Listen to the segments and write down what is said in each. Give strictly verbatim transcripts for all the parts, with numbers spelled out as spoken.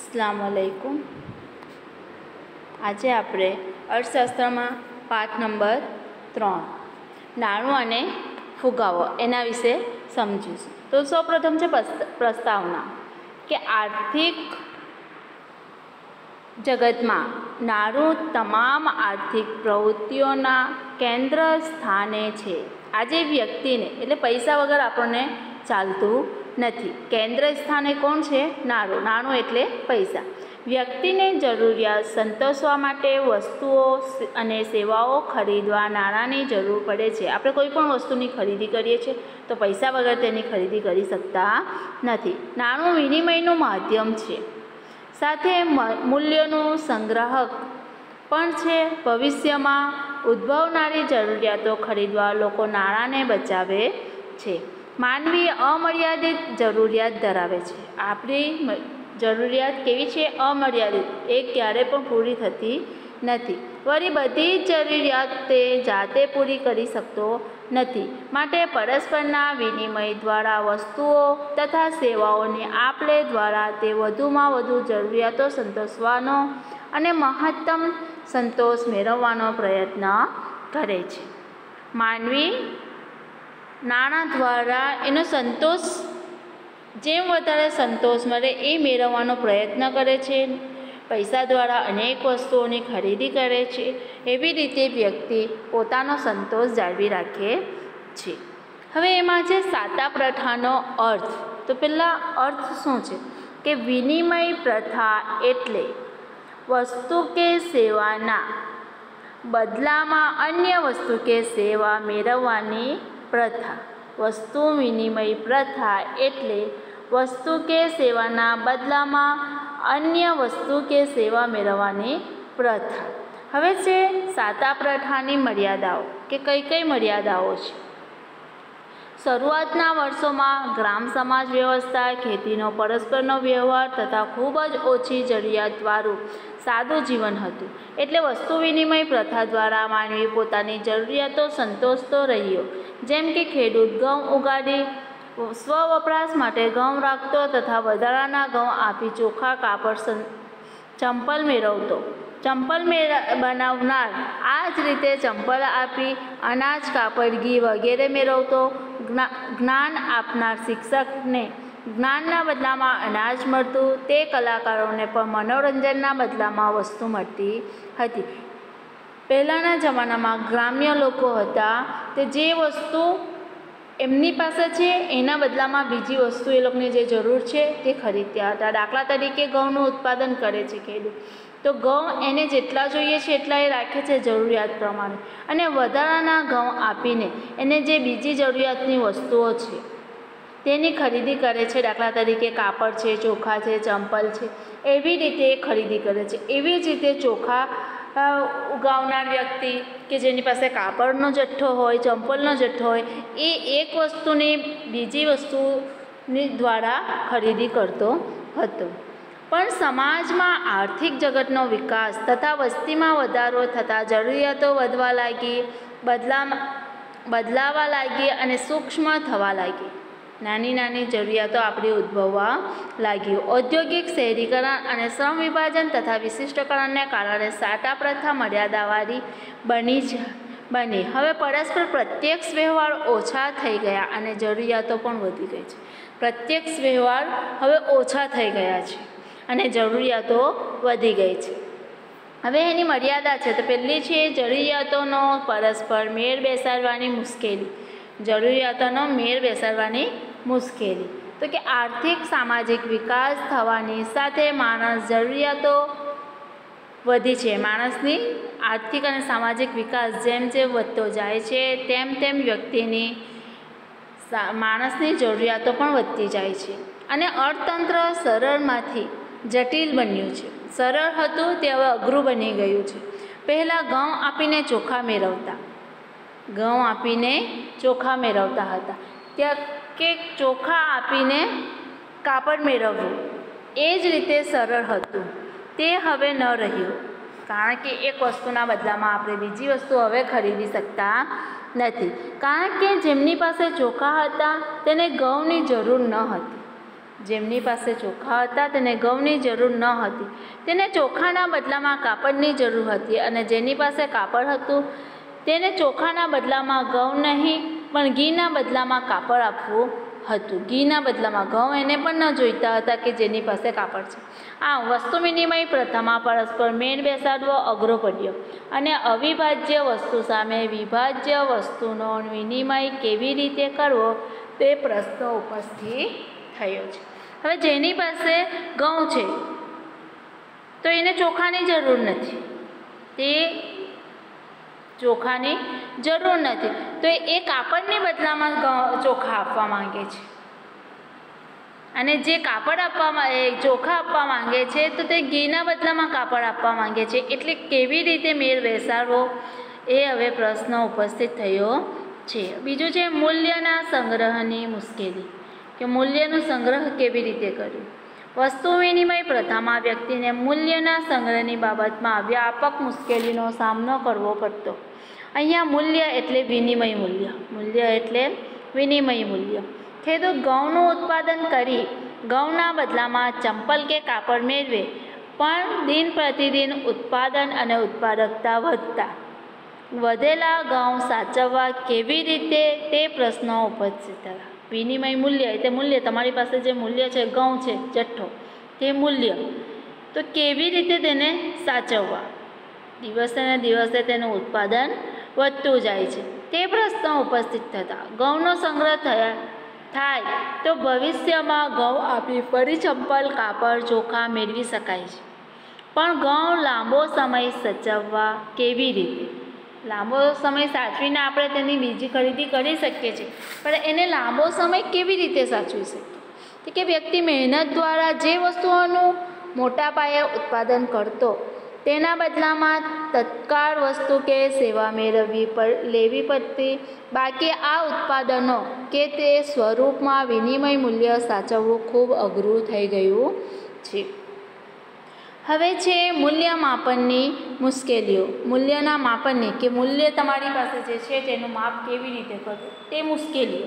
अस्सलाम वालेकुम। આજે આપણે અર્થશાસ્ત્રમાં પાઠ નંબર ત્રણ નાણું અને ફુગાવો એના વિશે સમજીશું। તો સૌપ્રથમ છે પ્રસ્તાવના કે આર્થિક જગતમાં નાણું તમામ આર્થિક પ્રવૃત્તિઓના કેન્દ્ર સ્થાને છે। આજે વ્યક્તિને એટલે પૈસા વગર આપણને ચાલતું નથી। કેન્દ્ર સ્થાને કોણ છે? નાણું। નાણું એટલે પૈસા। વ્યક્તિને જરૂરિયાત સંતોષવા માટે વસ્તુઓ અને સેવાઓ ખરીદવા નાણાંની જરૂર પડે છે। આપણે કોઈ પણ વસ્તુની ખરીદી કરીએ છીએ તો પૈસા વગર તેની ખરીદી કરી શકતા નથી। નાણું વિનિમયનું માધ્યમ છે, સાથે મૂલ્યનું સંગ્રાહક પણ છે। ભવિષ્યમાં ઉદ્ભવનારી જરૂરિયાતો ખરીદવા લોકો નાણાંને બચાવે છે। માનવી અમર્યાદિત જરૂરિયાત ધરાવે છે। આપણી જરૂરિયાત કેવી છે? અમર્યાદિત, એ ક્યારેય પણ પૂરી થતી નથી। વળી બધી જ જરૂરિયાત તે જાતે પૂરી કરી શકતો નથી। માટે પરસ્પરના વિનિમય દ્વારા વસ્તુઓ તથા સેવાઓની આપ-લે દ્વારા તે વધુમાં વધુ જરૂરિયાતો સંતોષવાનો અને મહત્તમ સંતોષ મેળવવાનો પ્રયત્ન કરે છે। માનવી નાણાં દ્વારા એનો સંતોષ, જેમ વધારે સંતોષ મળે એ મેળવવાનો પ્રયત્ન કરે છે। પૈસા દ્વારા અનેક વસ્તુઓની ખરીદી કરે છે। એવી રીતે વ્યક્તિ પોતાનો સંતોષ જાળવી રાખે છે। હવે એમાં છે સાતા પ્રથાનો અર્થ। તો પહેલાં અર્થ શું છે કે વિનિમય પ્રથા એટલે વસ્તુ કે સેવાના બદલામાં અન્ય વસ્તુ કે સેવા મેળવવાની પ્રથા। વસ્તુ વિનિમય પ્રથા એટલે વસ્તુ કે સેવાના બદલામાં અન્ય વસ્તુ કે સેવા મેળવવાની પ્રથા। હવે છે સાતા પ્રથાની મર્યાદાઓ કે કઈ કઈ મર્યાદાઓ છે। શરૂઆતના વર્ષોમાં ગ્રામ સમાજ વ્યવસ્થા, ખેતીનો પરસ્પરનો વ્યવહાર તથા ખૂબ જ ઓછી જરૂરિયાતવાળું સાદું જીવન હતું। એટલે વસ્તુ વિનિમય પ્રથા દ્વારા માનવી પોતાની જરૂરિયાતો સંતોષતો રહ્યો। જેમ કે ખેડૂત ઘઉં ઉગાડી સ્વ વપરાશ માટે ઘઉં રાખતો તથા વધારાના ઘઉં આપી ચોખા, કાપડ, ચંપલ મેળવતો। ચંપલ બનાવનાર આ જ રીતે ચંપલ આપી અનાજ, કાપડ, ઘી વગેરે મેળવતો। જ્ઞાન આપનાર શિક્ષકને જ્ઞાનના બદલામાં અનાજ મળતું। તે કલાકારોને પણ મનોરંજનના બદલામાં વસ્તુ મળતી હતી। પહેલાંના જમાનામાં ગ્રામ્ય લોકો હતા તે જે વસ્તુ એમની પાસે છે એના બદલામાં બીજી વસ્તુ એ લોકોને જે જરૂર છે તે ખરીદતા હતા। દાખલા તરીકે ઘઉંનું ઉત્પાદન કરે છે ખેડૂત, તો ઘઉં એને જેટલા જોઈએ છે એટલા એ રાખે છે જરૂરિયાત પ્રમાણે, અને વધારાના ઘઉં આપીને એને જે બીજી જરૂરિયાતની વસ્તુઓ છે તેની ખરીદી કરે છે। દાખલા તરીકે કાપડ છે, ચોખા છે, ચંપલ છે, એવી રીતે એ ખરીદી કરે છે। એવી જ રીતે ચોખા ઉગાવનાર વ્યક્તિ કે જેની પાસે કાપડનો જથ્થો હોય, ચંપલનો જથ્થો હોય, એ એક વસ્તુની બીજી વસ્તુની દ્વારા ખરીદી કરતો હતો। પણ સમાજમાં આર્થિક જગતનો વિકાસ તથા વસ્તીમાં વધારો થતાં જરૂરિયાતો વધવા લાગી, બદલા બદલાવા લાગી અને સૂક્ષ્મ થવા લાગી। નાની નાની જરૂરિયાતો આપણી ઉદ્ભવવા લાગી। ઔદ્યોગિક શહેરીકરણ અને શ્રમ વિભાજન તથા વિશિષ્ટકરણને કારણે સાતા પ્રથા મર્યાદાવાળી બની જ બની। હવે પરસ્પર પ્રત્યક્ષ વ્યવહાર ઓછા થઈ ગયા અને જરૂરિયાતો પણ વધી ગઈ છે। પ્રત્યક્ષ વ્યવહાર હવે ઓછા થઈ ગયા છે અને જરૂરિયાતો વધી ગઈ છે। હવે એની મર્યાદા છે, તો પહેલી છે જરૂરિયાતોનો પરસ્પર મેળ બેસાડવાની મુશ્કેલી। જરૂરિયાતોનો મેળ બેસાડવાની મુશ્કેલી તો કે આર્થિક સામાજિક વિકાસ થવાની સાથે માણસ જરૂરિયાતો વધી છે। માણસની આર્થિક અને સામાજિક વિકાસ જેમ જેમ વધતો જાય છે તેમ તેમ વ્યક્તિની માણસની જરૂરિયાતો પણ વધતી જાય છે અને અર્થતંત્ર સરળમાંથી જટિલ બન્યું છે। સરળ હતું તે હવે અઘરું બની ગયું છે। પહેલાં ઘઉં આપીને ચોખા મેળવતા ઘઉં આપીને ચોખા મેળવતા હતા ત્યાં કે ચોખા આપીને કાપડ મેળવવું એ જ રીતે સરળ હતું, તે હવે ન રહ્યું। કારણ કે એક વસ્તુના બદલામાં આપણે બીજી વસ્તુ હવે ખરીદી શકતા નથી। કારણ કે જેમની પાસે ચોખા હતા તેને ઘઉંની જરૂર ન હતી। જેમની પાસે ચોખા હતા તેને ઘઉંની જરૂર ન હતી, તેને ચોખાના બદલામાં કાપડની જરૂર હતી, અને જેની પાસે કાપડ હતું તેને ચોખાના બદલામાં ઘઉં નહીં પણ ઘીના બદલામાં કાપડ આપવું હતું. ઘીના બદલામાં ઘઉં એને પણ ન જોઈતા હતા કે જેની પાસે કાપડ છે. આમ વસ્તુ વિનિમય પ્રથામાં પરસ્પર મેળ બેસાડવો અઘરો પડ્યો, અને અવિભાજ્ય વસ્તુ સામે વિભાજ્ય વસ્તુનો વિનિમય કેવી રીતે કરવો તે પ્રશ્ન ઉપસ્થિત થયો છે. હવે જેની પાસે ઘઉં છે તો એને ચોખાની જરૂર નથી, તે ચોખાની જરૂર નથી તો એ કાપડની બદલામાં ચોખા આપવા માંગે છે, અને જે કાપડ આપવા એ ચોખા આપવા માંગે છે તો તે ઘીના બદલામાં કાપડ આપવા માંગે છે. એટલે કેવી રીતે મેળ બેસાડવો એ હવે પ્રશ્ન ઉપસ્થિત થયો છે. બીજું છે મૂલ્યના સંગ્રહની મુશ્કેલી, કે મૂલ્યનું સંગ્રહ કેવી રીતે કરવું. વસ્તુ વિનિમય પ્રથામાં વ્યક્તિને મૂલ્યના સંગ્રહની બાબતમાં વ્યાપક મુશ્કેલીનો સામનો કરવો પડતો. અહીંયા મૂલ્ય એટલે વિનિમય મૂલ્ય, મૂલ્ય એટલે વિનિમય મૂલ્ય. ખેડૂત ઘઉંનું ઉત્પાદન કરી ઘઉંના બદલામાં ચંપલ કે કાપડ મેળવે, પણ દિન પ્રતિદિન ઉત્પાદન અને ઉત્પાદકતા વધતા વધેલા ઘઉં સાચવવા કેવી રીતે તે પ્રશ્નો ઉપસ્થિત થયા. વિનિમય મૂલ્ય એટલે મૂલ્ય, તમારી પાસે જે મૂલ્ય છે ઘઉં છે જથ્થો, તે મૂલ્ય તો કેવી રીતે તેને સાચવવા. દિવસે ને દિવસે તેનું ઉત્પાદન વધતું જાય છે, તે પ્રશ્નો ઉપસ્થિત થતા ઘઉંનો સંગ્રહ થયા થાય તો ભવિષ્યમાં ઘઉં આપી ફરી ચંપલ કાપડ ચોખા મેળવી શકાય છે. પણ ઘઉં લાંબો સમય સચવવા કેવી રીતે. લાંબો સમય સાચવીને આપણે તેની બીજી ખરીદી કરી શકીએ છીએ, પણ એને લાંબો સમય કેવી રીતે સાચવી શકીએ કે વ્યક્તિ મહેનત દ્વારા જે વસ્તુઓનું મોટા પાયે ઉત્પાદન કરતો તેના બદલામાં તત્કાળ વસ્તુ કે સેવા મેળવવી પડ લેવી પડતી. બાકી આ ઉત્પાદનો કે તે સ્વરૂપમાં વિનિમય મૂલ્ય સાચવવું ખૂબ અઘરું થઈ ગયું છે. હવે છે મૂલ્ય માપનની મુશ્કેલીઓ. મૂલ્યના માપનની કે મૂલ્ય તમારી પાસે જે છે તેનું માપ કેવી રીતે કરવું તે મુશ્કેલીઓ.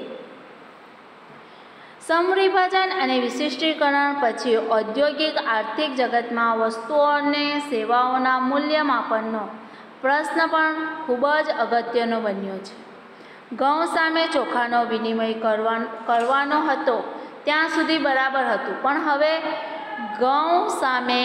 સમવિભાજન અને વિશિષ્ટીકરણ પછી ઔદ્યોગિક આર્થિક જગતમાં વસ્તુઓ અને સેવાઓના મૂલ્ય માપનનો પ્રશ્ન પણ ખૂબ જ અગત્યનો બન્યો છે. ઘઉં સામે ચોખાનો વિનિમય કરવા કરવાનો હતો ત્યાં સુધી બરાબર હતું, પણ હવે ઘઉં સામે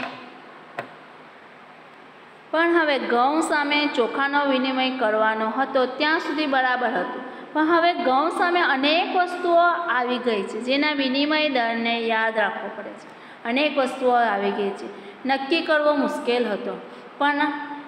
પણ હવે ઘઉં સામે ચોખાનો વિનિમય કરવાનો હતો ત્યાં સુધી બરાબર હતું, પણ હવે ઘઉં સામે અનેક વસ્તુઓ આવી ગઈ છે જેના વિનિમય દરને યાદ રાખવો પડે છે. અનેક વસ્તુઓ આવી ગઈ છે, નક્કી કરવો મુશ્કેલ હતો. પણ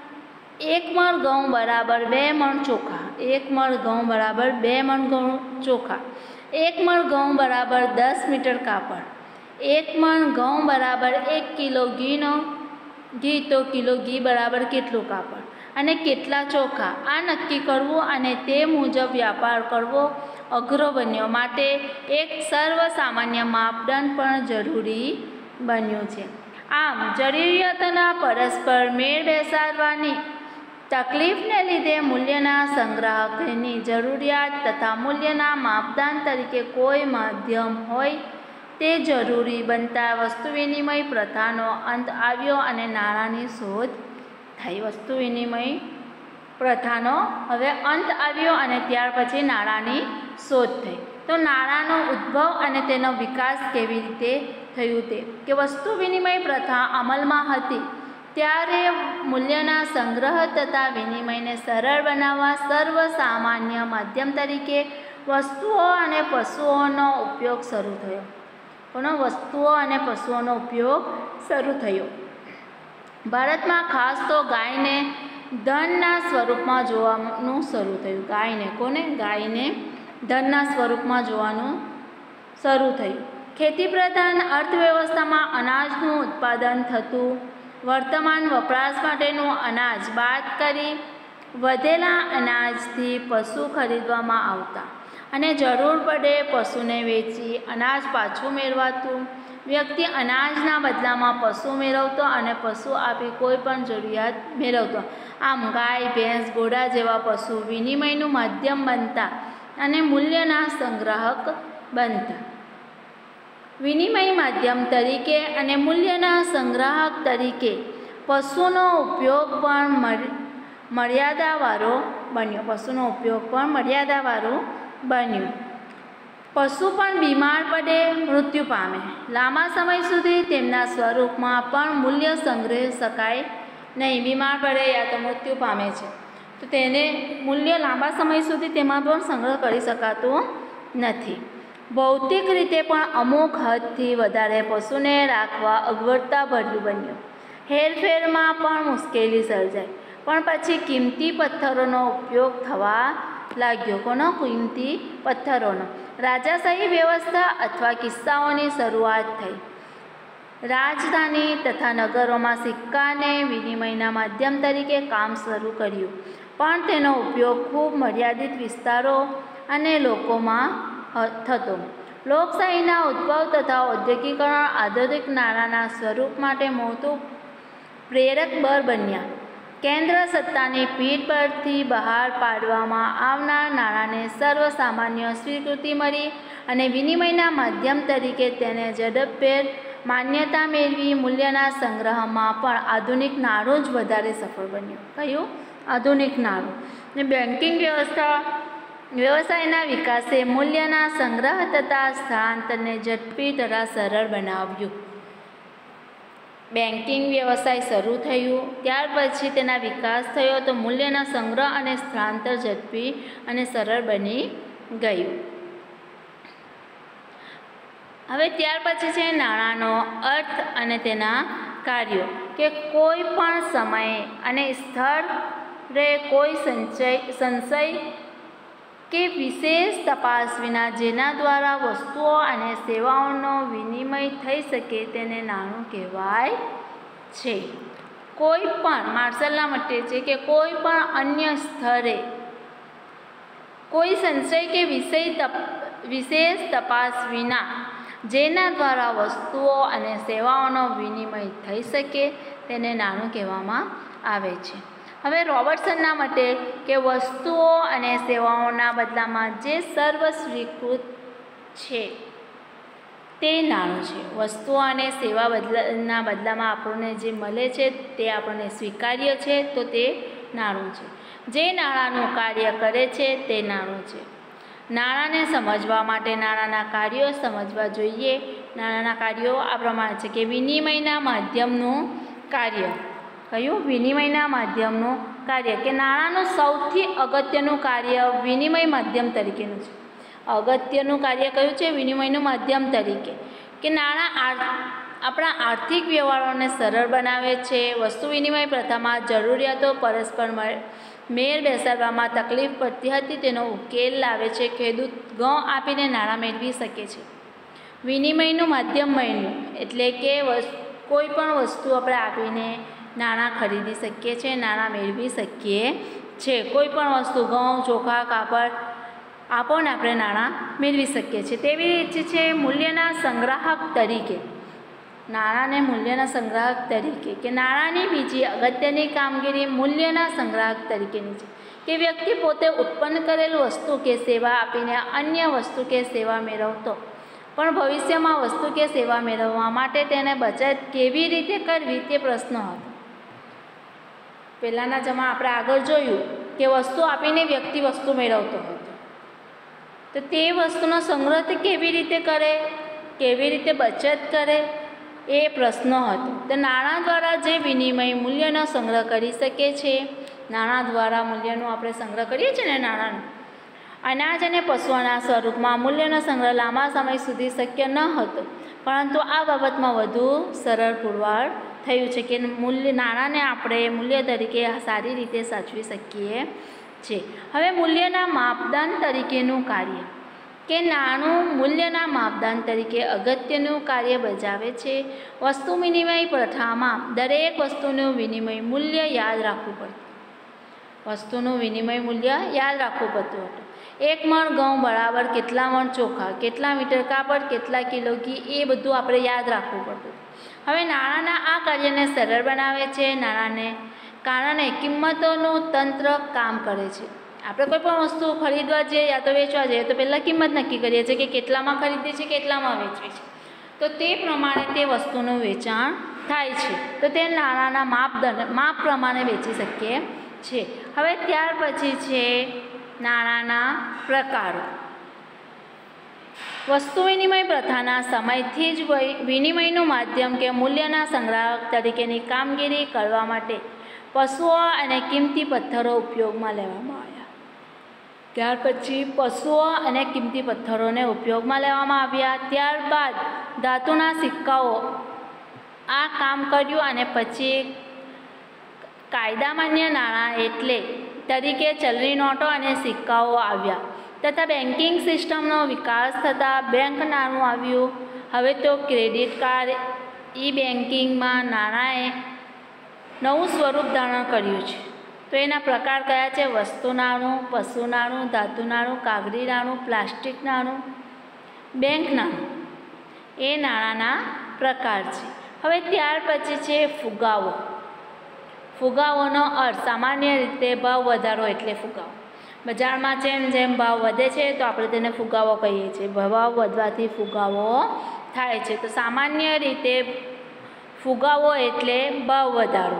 એક મણ ઘઉં બરાબર બે મણ ચોખા, એક મણ ઘઉં બરાબર બે મણ ઘઉં ચોખા, એક મણ ઘઉં બરાબર દસ મીટર કાપડ, એક મણ ઘઉં બરાબર એક કિલો ઘીનો ઘી તો કિલો ઘી બરાબર કેટલું કાપડ અને કેટલા ચોખા, આ નક્કી કરવું અને તે મુજબ વ્યાપાર કરવો અઘરો બન્યો. માટે એક સર્વસામાન્ય માપદંડ પણ જરૂરી બન્યું છે. આમ જરૂરિયાતના પરસ્પર મેળ બેસાડવાની તકલીફને લીધે મૂલ્યના સંગ્રાહકની જરૂરિયાત તથા મૂલ્યના માપદંડ તરીકે કોઈ માધ્યમ હોય તે જરૂરી બનતા વસ્તુ વિનિમય પ્રથાનો અંત આવ્યો અને નાણાંની શોધ થઈ. વસ્તુ વિનિમય પ્રથાનો હવે અંત આવ્યો અને ત્યાર પછી નાણાંની શોધ થઈ. તો નાણાંનો ઉદ્ભવ અને તેનો વિકાસ કેવી રીતે થયું તે કે વસ્તુ વિનિમય પ્રથા અમલમાં હતી ત્યારે મૂલ્યના સંગ્રહ તથા વિનિમયને સરળ બનાવવા સર્વસામાન્ય માધ્યમ તરીકે વસ્તુઓ અને પશુઓનો ઉપયોગ શરૂ થયો. કોનો વસ્તુઓ અને પશુઓનો ઉપયોગ શરૂ થયો. ભારતમાં ખાસ તો ગાયને ધનના સ્વરૂપમાં જોવાનું શરૂ થયું. ગાયને કોને ગાયને ધનના સ્વરૂપમાં જોવાનું શરૂ થયું. ખેતી પ્રધાન અર્થવ્યવસ્થામાં અનાજનું ઉત્પાદન થતું, વર્તમાન વપરાશ માટેનું અનાજ બાદ કરી વધેલા અનાજથી પશુ ખરીદવામાં આવતા અને જરૂર પડે પશુને વેચી અનાજ પાછું મેળવાતું. વ્યક્તિ અનાજના બદલામાં પશુ મેળવતો અને પશુ આપી કોઈ પણ જરૂરિયાત મેળવતો. આમ ગાય ભેંસ ઘોડા જેવા પશુ વિનિમયનું માધ્યમ બનતા અને મૂલ્યના સંગ્રાહક બનતા. વિનિમય માધ્યમ તરીકે અને મૂલ્યના સંગ્રાહક તરીકે પશુનો ઉપયોગ પણ મર્યાદાવાળો બન્યો પશુનો ઉપયોગ પણ મર્યાદાવાળો બન્યો પશુ પણ બીમાર પડે, મૃત્યુ પામે, લાંબા સમય સુધી તેમના સ્વરૂપમાં પણ મૂલ્ય સંગ્રહી શકાય નહીં. બીમાર પડે યા તો મૃત્યુ પામે છે તો તેને મૂલ્ય લાંબા સમય સુધી તેમાં પણ સંગ્રહ કરી શકાતું નથી. ભૌતિક રીતે પણ અમુક હદથી વધારે પશુને રાખવા અગવડતાભર્યું બન્યું. હેરફેરમાં પણ મુશ્કેલી સર્જાય. પણ પછી કિંમતી પથ્થરોનો ઉપયોગ થવા લાગ્યો. કોનો? કિંમતી પથ્થરોનો. રાજાશાહી વ્યવસ્થા અથવા કિસ્સાઓની શરૂઆત થઈ. રાજધાની તથા નગરોમાં સિક્કાને વિનિમયના માધ્યમ તરીકે કામ શરૂ કર્યું, પણ તેનો ઉપયોગ ખૂબ મર્યાદિત વિસ્તારો અને લોકોમાં થતો. લોકશાહીના ઉદ્ભવ તથા ઔદ્યોગિકરણ આધુનિક નાણાંના સ્વરૂપ માટે મોટું પ્રેરક બળ બન્યા. કેન્દ્ર સત્તાની પીઠ પરથી બહાર પાડવામાં આવનાર નાણાંને સર્વસામાન્ય સ્વીકૃતિ મળી અને વિનિમયના માધ્યમ તરીકે તેને ઝડપભેર માન્યતા મેળવી. મૂલ્યના સંગ્રહમાં પણ આધુનિક નાણું જ વધારે સફળ બન્યું. કયું? આધુનિક નાણું. ને બેન્કિંગ વ્યવસ્થા વ્યવસાયના વિકાસે મૂલ્યના સંગ્રહ તથા સ્થળાંતરને ઝડપી તથા સરળ બનાવ્યું. બેન્કિંગ વ્યવસાય શરૂ થયું, ત્યાર પછી તેના વિકાસ થયો તો મૂલ્યના સંગ્રહ અને સ્થળાંતર ઝડપી અને સરળ બની ગયું. હવે ત્યાર પછી છે નાણાંનો અર્થ અને તેના કાર્યો. કે કોઈ પણ સમયે અને સ્થળે કોઈ સંચય સંશય કે વિશેષ તપાસ વિના જેના દ્વારા વસ્તુઓ અને સેવાઓનો વિનિમય થઈ શકે તેને નાણું કહેવાય છે. કોઈ પણ માર્શલના મતે છે કે કોઈ પણ અન્ય સ્થળે કોઈ સંશય કે વિષય તપ વિશેષ તપાસ વિના જેના દ્વારા વસ્તુઓ અને સેવાઓનો વિનિમય થઈ શકે તેને નાણું કહેવામાં આવે છે. હવે રોબર્ટસનના મતે કે વસ્તુઓ અને સેવાઓના બદલામાં જે સર્વ સ્વીકૃત છે તે નાણું છે. વસ્તુઓ અને સેવા બદલાના બદલામાં આપણને જે મળે છે તે આપણને સ્વીકાર્ય છે તો તે નાણું છે. જે નાણાંનું કાર્ય કરે છે તે નાણું છે. નાણાંને સમજવા માટે નાણાંના કાર્યો સમજવા જોઈએ. નાણાંના કાર્યો આ પ્રમાણે છે કે વિનિમયના માધ્યમનું કાર્ય. કયું? વિનિમયના માધ્યમનું કાર્ય. કે નાણાંનું સૌથી અગત્યનું કાર્ય વિનિમય માધ્યમ તરીકેનું છે. અગત્યનું કાર્ય કયું છે? વિનિમયનું માધ્યમ તરીકે. કે નાણાં આપણા આર્થિક વ્યવહારોને સરળ બનાવે છે. વસ્તુ વિનિમય પ્રથામાં જરૂરિયાતો પરસ્પર મેળ બેસાડવામાં તકલીફ પડતી હતી તેનો ઉકેલ લાવે છે. ખેડૂત ઘઉં આપીને નાણાં મેળવી શકે છે. વિનિમયનું માધ્યમ બન્યું એટલે કે કોઈ પણ વસ્તુ આપણે આપીને નાણાં ખરીદી શકીએ છીએ, નાણાં મેળવી શકીએ છીએ. કોઈ પણ વસ્તુ ઘઉં, ચોખા, કાપડ આપો ને આપણે નાણાં મેળવી શકીએ છીએ. તેવી રીતે છે મૂલ્યના સંગ્રાહક તરીકે. નાણાંને મૂલ્યના સંગ્રાહક તરીકે. કે નાણાંની બીજી અગત્યની કામગીરી મૂલ્યના સંગ્રાહક તરીકેની છે. કે વ્યક્તિ પોતે ઉત્પન્ન કરેલ વસ્તુ કે સેવા આપીને અન્ય વસ્તુ કે સેવા મેળવતો, પણ ભવિષ્યમાં વસ્તુ કે સેવા મેળવવા માટે તેને બચત કેવી રીતે કરવી તે પ્રશ્ન હતો. પહેલાંના જમા આપણે આગળ જોયું કે વસ્તુ આપીને વ્યક્તિ વસ્તુ મેળવતો હતો, તો તે વસ્તુનો સંગ્રહ તે કેવી રીતે કરે, કેવી રીતે બચત કરે એ પ્રશ્ન હતો. તો નાણાં દ્વારા જે વિનિમય મૂલ્યનો સંગ્રહ કરી શકે છે, નાણાં દ્વારા મૂલ્યનો આપણે સંગ્રહ કરીએ છીએ ને નાણાંનો, અનાજ અને પશુઓના સ્વરૂપમાં મૂલ્યનો સંગ્રહ લાંબા સમય સુધી શક્ય ન હતો, પરંતુ આ બાબતમાં વધુ સરળ પુરવાર થયું છે કે મૂલ્ય નાણાંને આપણે મૂલ્ય તરીકે સારી રીતે સાચવી શકીએ છીએ. હવે મૂલ્યના માપદંડ તરીકેનું કાર્ય. કે નાણું મૂલ્યના માપદંડ તરીકે અગત્યનું કાર્ય બજાવે છે. વસ્તુ વિનિમય પ્રથામાં દરેક વસ્તુનું વિનિમય મૂલ્ય યાદ રાખવું પડતું. વસ્તુનું વિનિમય મૂલ્ય યાદ રાખવું પડતું હતું. એક મણ ઘઉં બરાબર કેટલા મણ ચોખા, કેટલા મીટર કાપડ, કેટલા કિલો ઘી, એ બધું આપણે યાદ રાખવું પડતું. હવે નાણાંના આ કાર્યને સરળ બનાવે છે. નાણાંને કારણે કિંમતોનું તંત્ર કામ કરે છે. આપણે કોઈ પણ વસ્તુ ખરીદવા જઈએ યા તો વેચવા જઈએ તો પહેલાં કિંમત નક્કી કરીએ છીએ કે કેટલામાં ખરીદીએ છીએ, કેટલામાં વેચીએ છીએ. તો તે પ્રમાણે તે વસ્તુનું વેચાણ થાય છે. તો તે નાણાંના માપદંડ માપ પ્રમાણે વેચી શકીએ છીએ. હવે ત્યાર પછી છે નાણાંના પ્રકારો. વસ્તુ વિનિમય પ્રથાના સમયથી જ વિનિમયનું માધ્યમ કે મૂલ્યના સંગ્રાહક તરીકેની કામગીરી કરવા માટે પશુઓ અને કિંમતી પથ્થરો ઉપયોગમાં લેવામાં આવ્યા. ત્યાર પછી પશુઓ અને કિંમતી પથ્થરોને ઉપયોગમાં લેવામાં આવ્યા. ત્યારબાદ ધાતુના સિક્કાઓ આ કામ કર્યું અને પછી કાયદામાન્ય નાણાં એટલે તરીકે ચલણી નોટો અને સિક્કાઓ આવ્યા તથા બેન્કિંગ સિસ્ટમનો વિકાસ થતાં બેંક નાણું આવ્યું. હવે તો ક્રેડિટ કાર્ડ ઈ બેન્કિંગમાં નાણાંએ નવું સ્વરૂપ ધારણ કર્યું છે. તો એના પ્રકાર કયા છે? વસ્તુ નાણું, પશુ નાણું, ધાતુ નાણું, કાગળી નાણું, પ્લાસ્ટિક નાણું, બેંક નાણું. એ નાણાંના પ્રકાર છે. હવે ત્યાર પછી છે ફુગાવો. ફુગાવોનો અર્થ સામાન્ય રીતે ભાવ વધારો એટલે ફુગાવો. બજારમાં જેમ જેમ ભાવ વધે છે તો આપણે તેને ફુગાવો કહીએ છીએ. ભાવ વધવાથી ફુગાવો થાય છે. તો સામાન્ય રીતે ફુગાવો એટલે ભાવ વધારો.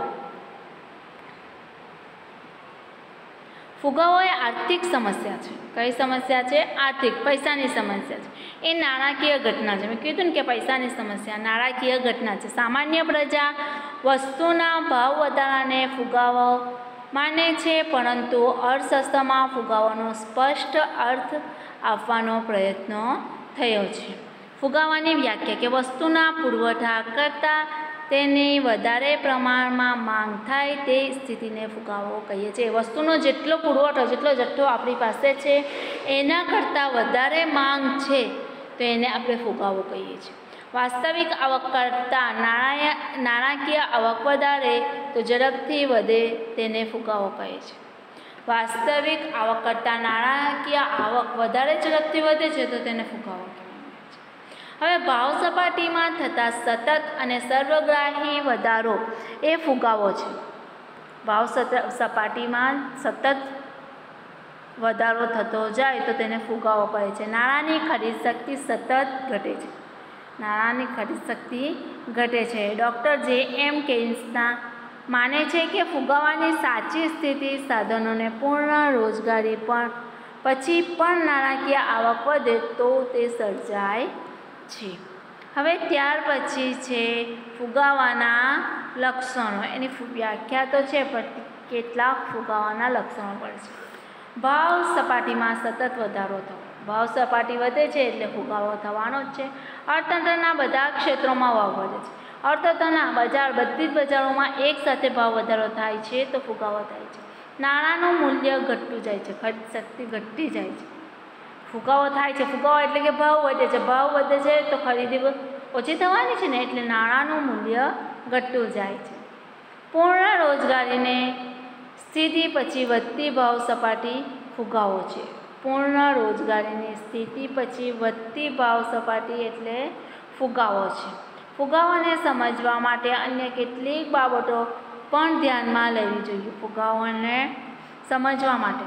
ફુગાવો એ આર્થિક સમસ્યા છે. કઈ સમસ્યા છે? આર્થિક, પૈસાની સમસ્યા છે. એ નાણાકીય ઘટના છે. મેં કીધું ને કે પૈસાની સમસ્યા નાણાકીય ઘટના છે. સામાન્ય પ્રજા વસ્તુના ભાવ વધારાને ફુગાવો માને છે, પરંતુ અર્થશાસ્ત્રમાં ફુગાવાનો સ્પષ્ટ અર્થ આપવાનો પ્રયત્ન થયો છે. ફુગાવાની વ્યાખ્યા કે વસ્તુના પુરવઠા કરતાં તેની વધારે પ્રમાણમાં માંગ થાય તે સ્થિતિને ફુગાવો કહીએ છીએ. વસ્તુનો જેટલો પુરવઠો જેટલો જથ્થો આપણી પાસે છે એના કરતાં વધારે માંગ છે તો એને આપણે ફુગાવો કહીએ છીએ. વાસ્તવિક આવક કરતાં નાણાં નાણાકીય આવક વધારે તો ઝડપથી વધે તેને ફુગાવો કહે છે. વાસ્તવિક આવક કરતાં નાણાકીય આવક વધારે ઝડપથી વધે છે તો તેને ફુગાવો કહેવામાં આવે છે. હવે ભાવ સપાટીમાં થતા સતત અને સર્વગ્રાહી વધારો એ ફુગાવો છે. ભાવ સપાટીમાં સતત વધારો થતો જાય તો તેને ફુગાવો કહે છે. નાણાંની ખરીદ શક્તિ સતત ઘટે છે. નાણાંની ખરીદ શક્તિ ઘટે છે. ડૉક્ટર જે એમ કેન્સના માને છે કે ફુગાવાની સાચી સ્થિતિ સાધનોને પૂર્ણ રોજગારી પણ પછી પણ નાણાકીય આવક વધે તો તે સર્જાય છે. હવે ત્યાર પછી છે ફુગાવાના લક્ષણો. એની વ્યાખ્યા તો છે પણ કેટલાક ફુગાવાના લક્ષણો પડે છે. ભાવ સપાટીમાં સતત વધારો થવો. ભાવ સપાટી વધે છે એટલે ફુગાવો થવાનો જ છે. અર્થતંત્રના બધા ક્ષેત્રોમાં ભાવ વધે છે. અર્થતંત્રના બજાર બધી જ બજારોમાં એકસાથે ભાવ વધારો થાય છે તો ફુગાવો થાય છે. નાણાંનું મૂલ્ય ઘટતું જાય છે. ખરીદ શક્તિ ઘટતી જાય છે. ફુગાવો થાય છે. ફુગાવો એટલે કે ભાવ વધે છે. ભાવ વધે છે તો ખરીદી ઓછી થવાની છે ને, એટલે નાણાંનું મૂલ્ય ઘટતું જાય છે. પૂર્ણ રોજગારીને સ્થિતિ પછી વધતી ભાવ સપાટી ફુગાવો છે. પૂર્ણ રોજગારીની સ્થિતિ પછી વધતી ભાવ સપાટી એટલે ફુગાવો છે. ફુગાવાને સમજવા માટે અન્ય કેટલીક બાબતો પણ ધ્યાનમાં લેવી જોઈએ. ફુગાવાને સમજવા માટે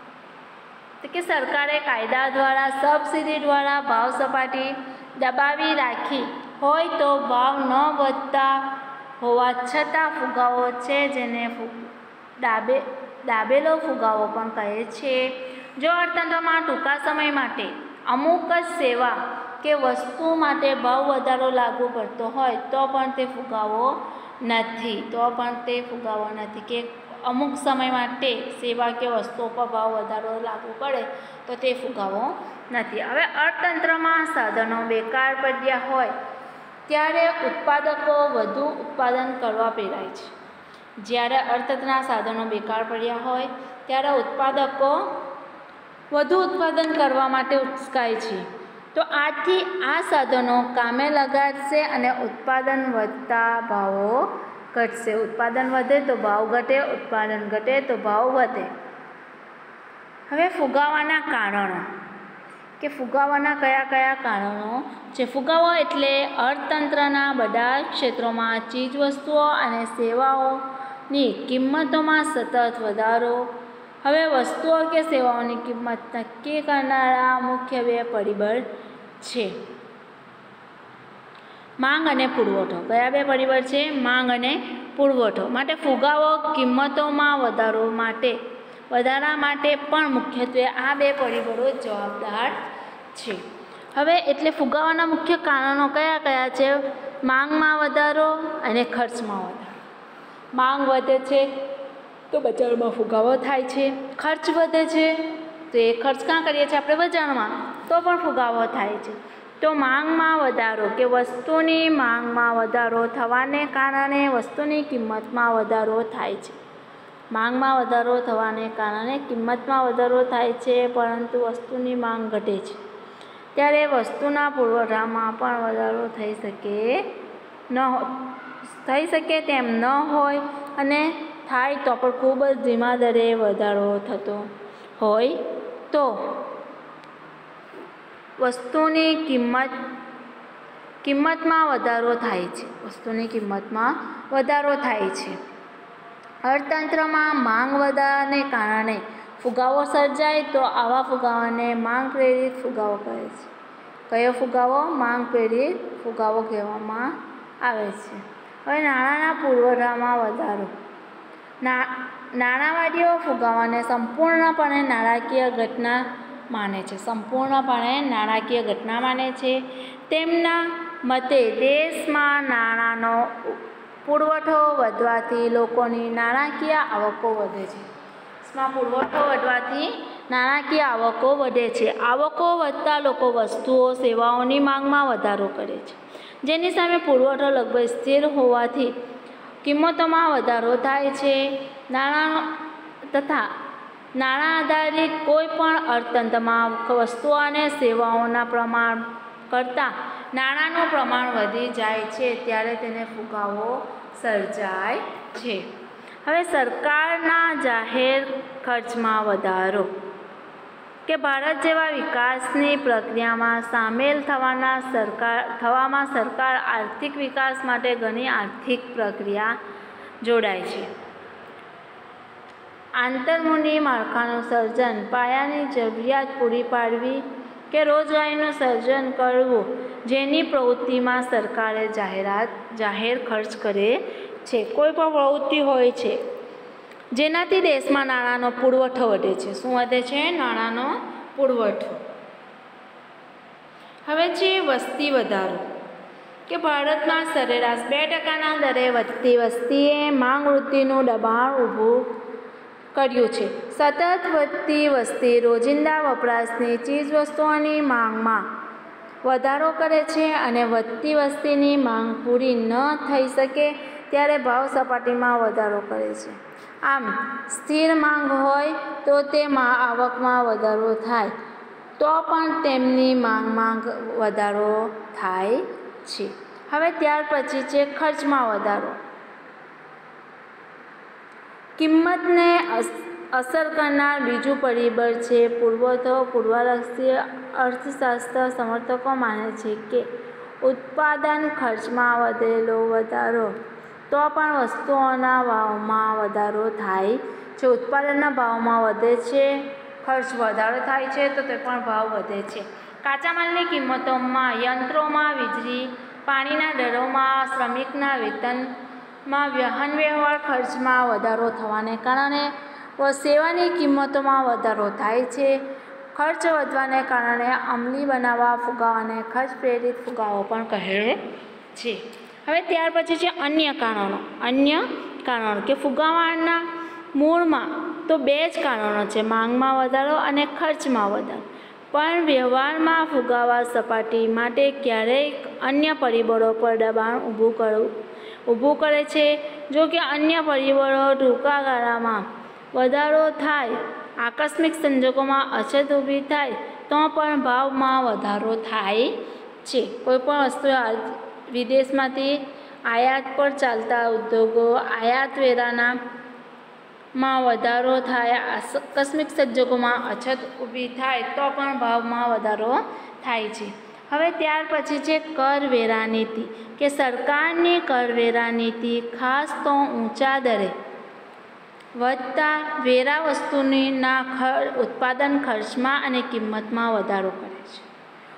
તો કે સરકારે કાયદા દ્વારા સબસિડી દ્વારા ભાવ સપાટી દબાવી રાખી હોય તો ભાવ ન વધતા હોવા છતાં ફુગાવો છે, જેને દાબે દાબેલો ફુગાવો પણ કહે છે. જો અર્થતંત્રમાં ટૂંકા સમય માટે અમુક જ સેવા કે વસ્તુ માટે ભાવ વધારો લાગુ પડતો હોય તો પણ તે ફુગાવો નથી. તો પણ તે ફુગાવો નથી કે અમુક સમય માટે સેવા કે વસ્તુઓ પર ભાવ વધારો લાગુ પડે તો તે ફુગાવો નથી. હવે અર્થતંત્રમાં સાધનો બેકાર પડ્યા હોય ત્યારે ઉત્પાદકો વધુ ઉત્પાદન કરવા પ્રેરાય છે. જ્યારે અર્થતંત્રના સાધનો બેકાર પડ્યા હોય ત્યારે ઉત્પાદકો વધુ ઉત્પાદન કરવા માટે ઉચકાય છે. તો આથી આ સાધનો કામે લગાડશે અને ઉત્પાદન વધતા ભાવો ઘટશે. ઉત્પાદન વધે તો ભાવ ઘટે, ઉત્પાદન ઘટે તો ભાવ વધે. હવે ફુગાવાના કારણો કે ફુગાવાના કયા કયા કારણો છે. ફુગાવો એટલે અર્થતંત્રના બધા ક્ષેત્રોમાં ચીજવસ્તુઓ અને સેવાઓની કિંમતોમાં સતત વધારો. હવે વસ્તુઓ કે સેવાઓની કિંમત નક્કી કરનારા મુખ્ય બે પરિબળ છે. માંગ અને પુરવઠો. કયા બે પરિબળ છે? માંગ અને પુરવઠો. માટે ફુગાવો કિંમતોમાં વધારો માટે વધારા માટે પણ મુખ્યત્વે આ બે પરિબળો જવાબદાર છે. હવે એટલે ફુગાવાના મુખ્ય કારણો કયા કયા છે? માંગમાં વધારો અને ખર્ચમાં વધારો. માંગ વધે છે તો બજારમાં ફુગાવો થાય છે. ખર્ચ વધે છે તો એ ખર્ચ ક્યાં કરીએ છીએ આપણે? બજારમાં. તો પણ ફુગાવો થાય છે. તો માંગમાં વધારો કે વસ્તુની માંગમાં વધારો થવાને કારણે વસ્તુની કિંમતમાં વધારો થાય છે. માંગમાં વધારો થવાને કારણે કિંમતમાં વધારો થાય છે, પરંતુ વસ્તુની માંગ ઘટે છે ત્યારે વસ્તુના પુરવઠામાં પણ વધારો થઈ શકે ન થઈ શકે તેમ ન હોય, અને થાય તો પણ ખૂબ જ ધીમા દરે વધારો થતો હોય તો વસ્તુની કિંમત કિંમતમાં વધારો થાય છે. વસ્તુની કિંમતમાં વધારો થાય છે. અર્થતંત્રમાં માંગ વધારાને કારણે ફુગાવો સર્જાય તો આવા ફુગાવાને માંગ પ્રેરિત ફુગાવો કહે છે. કયો ફુગાવો? માંગ પ્રેરિત ફુગાવો કહેવામાં આવે છે. હવે નાણાંના પુરવઠામાં વધારો. ના નાણાવાદીઓ ફુગાવાને સંપૂર્ણપણે નાણાકીય ઘટના માને છે. સંપૂર્ણપણે નાણાકીય ઘટના માને છે. તેમના મતે દેશમાં નાણાંનો પુરવઠો વધવાથી લોકોની નાણાકીય આવકો વધે છે. દેશમાં પુરવઠો વધવાથી નાણાકીય આવકો વધે છે. આવકો વધતા લોકો વસ્તુઓ સેવાઓની માંગમાં વધારો કરે છે, જેની સામે પુરવઠો લગભગ સ્થિર હોવાથી કિંમતોમાં વધારો થાય છે. નાણાં તથા નાણાં આધારિત કોઈ પણ અર્થતંત્રમાં વસ્તુઓ અને સેવાઓના પ્રમાણ કરતાં નાણાંનું પ્રમાણ વધી જાય છે ત્યારે તેને ફુગાવો સર્જાય છે. હવે સરકારના જાહેર ખર્ચમાં વધારો કે ભારત જેવા વિકાસની પ્રક્રિયામાં સામેલ થવાના સરકાર થવામાં સરકાર આર્થિક વિકાસ માટે ઘણી આર્થિક પ્રક્રિયા જોડાય છે. આંતરમૂડી માળખાનું સર્જન, પાયાની જરૂરિયાત પૂરી પાડવી કે રોજગારીનું સર્જન કરવું, જેની પ્રવૃત્તિમાં સરકારે જાહેરાત જાહેર ખર્ચ કરે છે. કોઈ પણ પ્રવૃત્તિ હોય છે જેનાથી દેશમાં નાણાંનો પુરવઠો વધે છે. શું વધે છે? નાણાંનો પુરવઠો. હવે છે વસ્તી વધારો કે ભારતમાં સરેરાશ બે ટકાના દરે વધતી વસ્તીએ માંગ વૃદ્ધિનું દબાણ ઊભું કર્યું છે. સતત વધતી વસ્તી રોજિંદા વપરાશની ચીજવસ્તુઓની માંગમાં વધારો કરે છે, અને વધતી વસ્તીની માંગ પૂરી ન થઈ શકે ત્યારે ભાવ સપાટીમાં વધારો કરે છે. આમ સ્થિર માંગ હોય તો તેમાં આવકમાં વધારો થાય તો પણ તેમની માંગમાં વધારો થાય છે. હવે ત્યાર પછી છે ખર્ચમાં વધારો. કિંમતને અસર કરનાર બીજું પરિબળ છે પુરવઠો. પૂર્વલક્ષી અર્થશાસ્ત્ર સમર્થકો માને છે કે ઉત્પાદન ખર્ચમાં વધેલો વધારો તો પણ વસ્તુઓના ભાવમાં વધારો થાય છે. ઉત્પાદનના ભાવમાં વધે છે, ખર્ચ વધારો થાય છે તો તે પણ ભાવ વધે છે. કાચા માલની કિંમતોમાં, યંત્રોમાં, વીજળી પાણીના દરોમાં, શ્રમિકના વેતનમાં, વાહન વ્યવહાર ખર્ચમાં વધારો થવાને કારણે સેવાની કિંમતોમાં વધારો થાય છે. ખર્ચ વધવાને કારણે અમલી બનાવવા ફુગાવાને ખર્ચ પ્રેરિત ફુગાવો પણ કહે છે. હવે ત્યાર પછી છે અન્ય કારણો. અન્ય કારણો કે ફુગાવાના મૂળમાં તો બે જ કારણો છે, માંગમાં વધારો અને ખર્ચમાં વધારો. પણ વ્યવહારમાં ફુગાવા સપાટી માટે ક્યારેક અન્ય પરિબળો પર દબાણ ઊભું કરવું ઊભું કરે છે. જો કે અન્ય પરિબળો ટૂંકા ગાળામાં વધારો થાય, આકસ્મિક સંજોગોમાં અછત ઊભી થાય તો પણ ભાવમાં વધારો થાય છે. કોઈપણ વસ્તુ વિદેશમાંથી આયાત પર ચાલતા ઉદ્યોગો આયાત વેરાના માં વધારો થાય, આકસ્મિક સંજોગોમાં અછત ઊભી થાય તો પણ ભાવમાં વધારો થાય છે. હવે ત્યાર પછી છે કરવેરા નીતિ કે સરકારની કરવેરા નીતિ ખાસ તો ઊંચા દરે વધતા વેરા વસ્તુના ઉત્પાદન ખર્ચમાં અને કિંમતમાં વધારો કરે છે.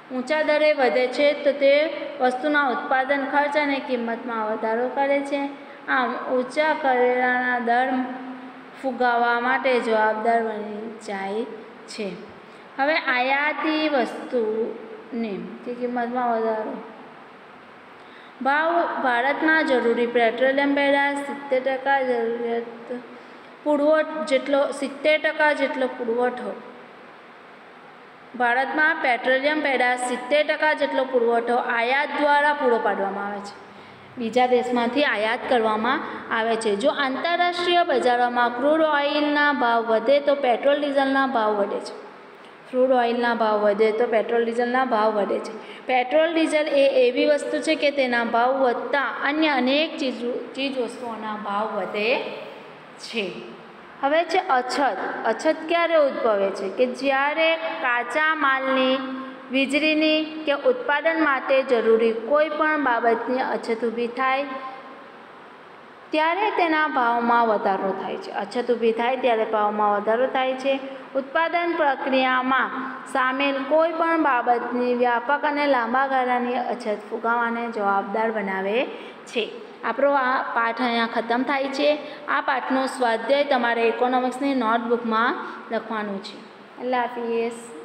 ઊંચા દરે વધે છે તો તે વસ્તુના ઉત્પાદન ખર્ચ અને કિંમતમાં વધારો કરે છે. આમ ઊંચા કરેલાના દર ફુગાવા માટે જવાબદાર બની જાય છે. હવે આયાતી વસ્તુની કિંમતમાં વધારો. ભાવ ભારતમાં જરૂરી પેટ્રોલિયમ પેદાશ સિત્તેર ટકા જરૂરિયાત પુરવઠો જેટલો સિત્તેર ટકા જેટલો પુરવઠો ભારતમાં પેટ્રોલિયમ પેદાશ સિત્તેર ટકા જેટલો પુરવઠો આયાત દ્વારા પૂરો પાડવામાં આવે છે. બીજા દેશમાંથી આયાત કરવામાં આવે છે. જો આંતરરાષ્ટ્રીય બજારોમાં ક્રૂડ ઓઇલના ભાવ વધે તો પેટ્રોલ ડીઝલના ભાવ વધે છે. ક્રૂડ ઓઇલના ભાવ વધે તો પેટ્રોલ ડીઝલના ભાવ વધે છે. પેટ્રોલ ડીઝલ એ એવી વસ્તુ છે કે તેના ભાવ વધતા અન્ય અનેક ચીજ ચીજ વસ્તુઓના ભાવ વધે છે. હવે છે અછત. અછત ક્યારે ઉદ્ભવે છે કે જ્યારે કાચા માલની, વીજળીની કે ઉત્પાદન માટે જરૂરી કોઈ પણ બાબતની અછત ઊભી થાય ત્યારે તેના ભાવમાં વધારો થાય છે. અછત ઊભી થાય ત્યારે ભાવમાં વધારો થાય છે. ઉત્પાદન પ્રક્રિયામાં સામેલ કોઈ પણ બાબતની વ્યાપક અને લાંબા ગાળાની અછત ફુગાવાને જવાબદાર બનાવે છે. આપણો આ પાઠ અહીંયા ખતમ થાય છે. આ પાઠનો સ્વાધ્યાય તમારે ઇકોનોમિક્સની નોટબુકમાં લખવાનું છે. અલ્લાહ હાફિઝ.